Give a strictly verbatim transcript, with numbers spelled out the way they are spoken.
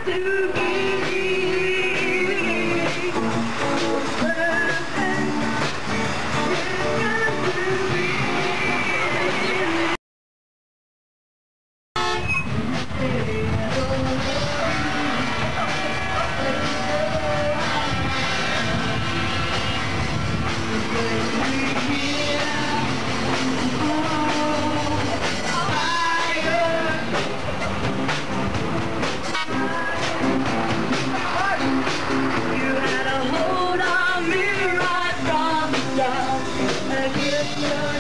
to be perfect. You've got to be. You had a hold on me right from the start. I guess you're